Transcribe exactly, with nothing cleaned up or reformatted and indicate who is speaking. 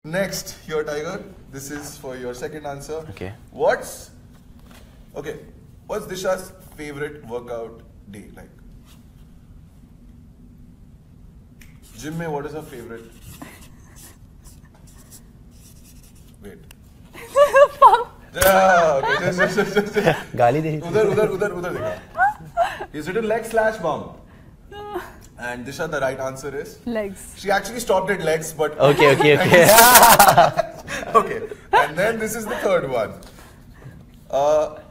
Speaker 1: Next, here, Tiger. This is for your second answer.
Speaker 2: Okay.
Speaker 1: What's okay? What's Disha's favorite workout day like? Gym mein, what is her favorite? Wait. Yeah, okay. Just, just, just, just, just.
Speaker 2: गाली दे
Speaker 1: उधर उधर उधर उधर देखा. He's written leg slash bum. And Disha, the right answer is
Speaker 3: legs.
Speaker 1: She actually stopped at legs, but
Speaker 2: okay, okay, okay.
Speaker 1: okay. And then this is the third one. Uh,